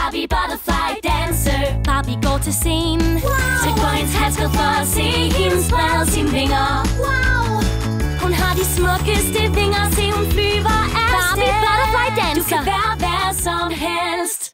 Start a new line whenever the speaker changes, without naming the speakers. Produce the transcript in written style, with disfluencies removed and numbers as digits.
Barbie butterfly dancer. Barbie går til scenen, tag på hendes halskæde for at se hende sprede sine vinger. Hun har de smukkeste vinger, se hun flyver